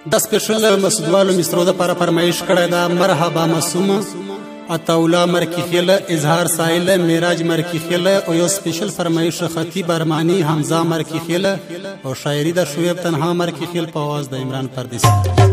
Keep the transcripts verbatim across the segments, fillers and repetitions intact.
د سپیشل مسودوالو مسترو د لپاره فرمایش کړی دا مرحبا مسومه عطاولا مرکیخیله اظهار سایله معراج مرکیخیله او یو سپیشل فرمایش خطیب ارمانی حمزه مرکیخیله او شاعری د شعیب تنها مرکیخیل په आवाज د عمران پردیسی.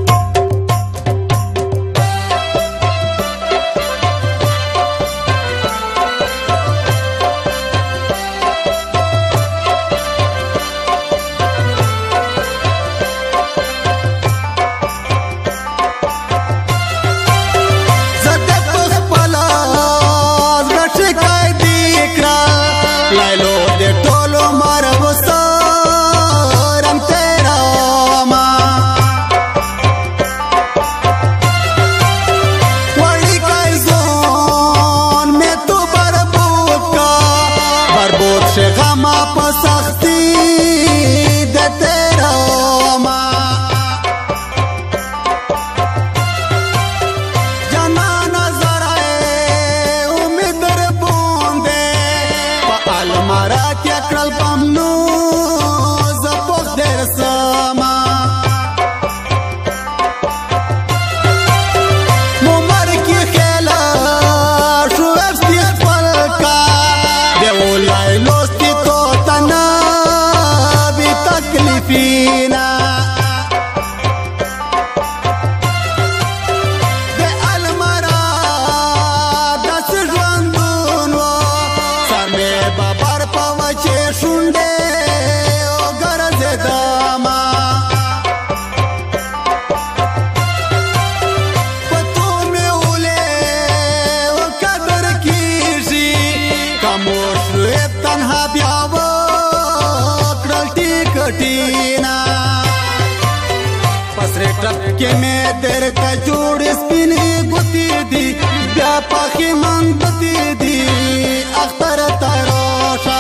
के में तेरे का जोड़ स्पिनी गुती दी व्यापा की मंग बती दी अख्तर तरोशा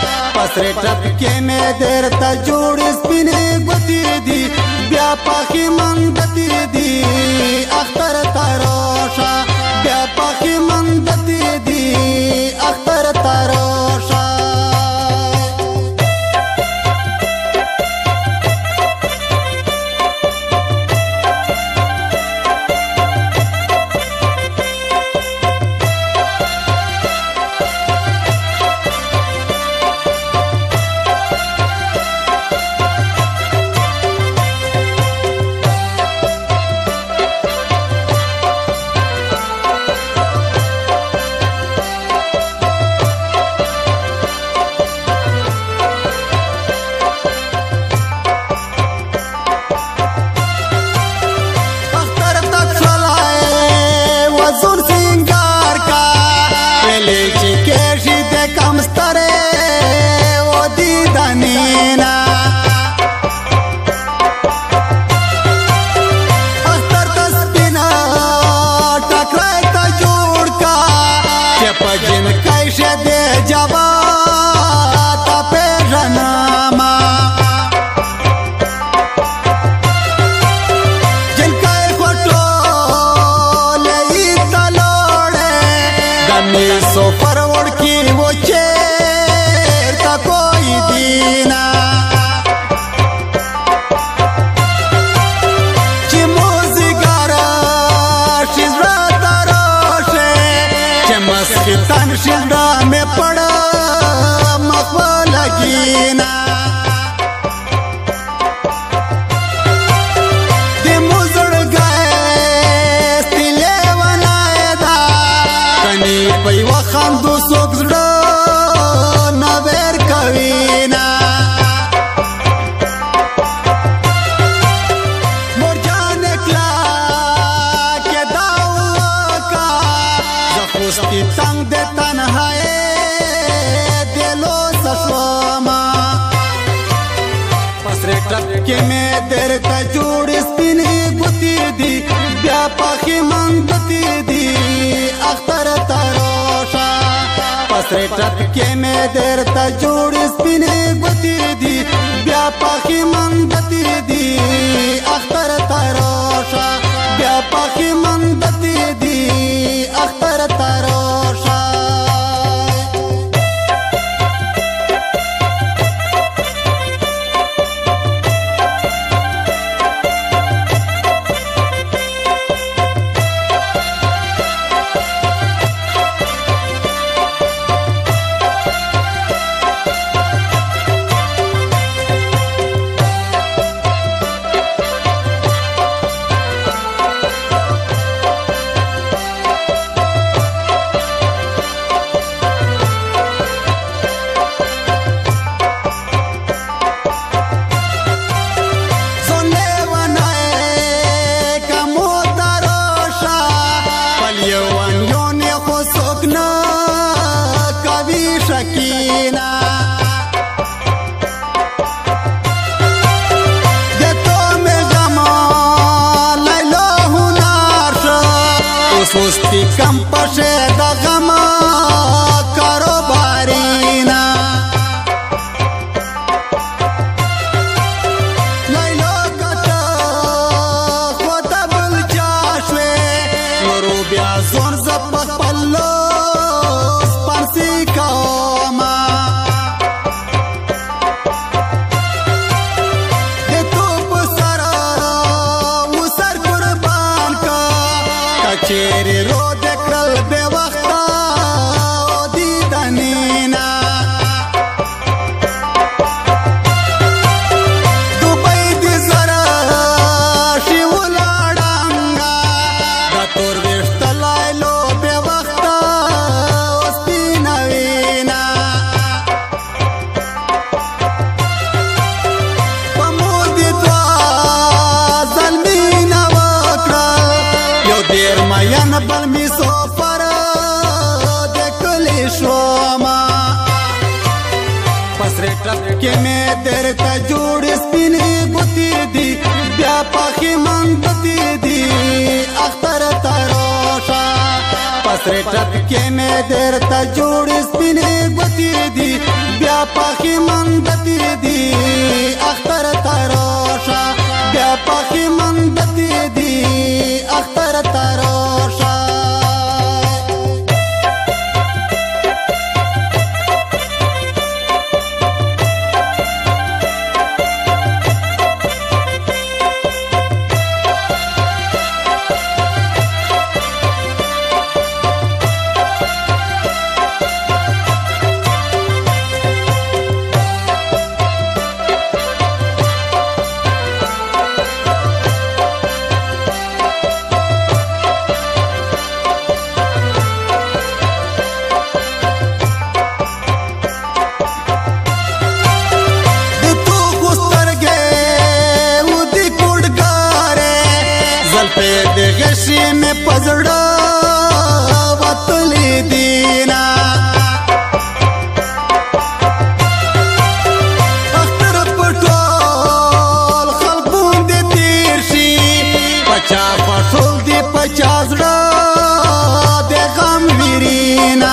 पसरे टप के में तेरे का जोड़ स्पिनी गुती दी व्यापा की मंग बती दी अख्तर तरोशा व्यापा की मंग बती दी अख्तर तरोशा. के में तेरे का जोड़ स्पिनी गुती दी व्यापा की मंग बती दी अख्तर तरोशा पसरे टप के में तेरे का जोड़ स्पिनी गुती दी व्यापा की मंग बती दी अख्तर तरोशा व्यापा की मंग बती दी अख्तर तरोशा. درته جوړ سپینې ګوتې دي بیا پښیمان بتې دي اختر ته راشه په سرې ټپ کې مې درته جوړ سپینې ګوتې دي بیا پښیمان بتې دي اختر ته راشه بیا پښیمان بتې دي اختر ته راشه د غشي مې پزړه وتلې دینا اختر پټول خلقون دې تیر شي پچا پټول دې پچا زړه د غم ویرینا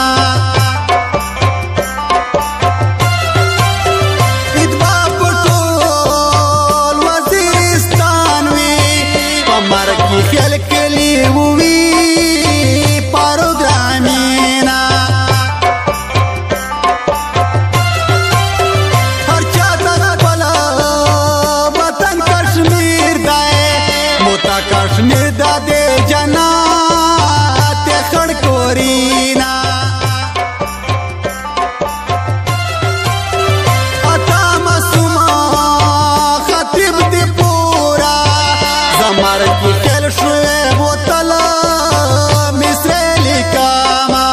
ادبا پټول وزیرستان وی پمر کی خیال کلی وی پروګرامینا هر چا ته بلا وطن کشمیر دی موتا کشمیر د جنات خړکورینا اتا مسما خطیب دی پورا زمر کی خیال شوه بوتلا مصر لیکاما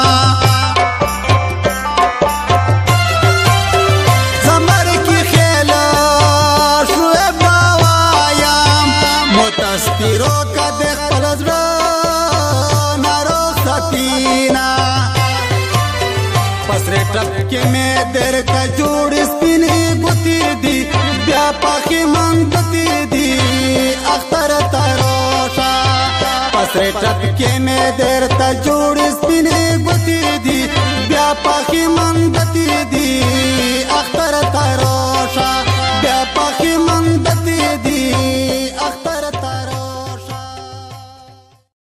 زمر کی خیال شوه باوایم متسپیرو کا د خپل زړه نارو ساتینا پسرې ټپ کې مې درته جوړ سپینې ګوتې دي بیا پښیمان بتې دي اختر ته راشه پسرې ټپ کې مې درته جوړ سپینې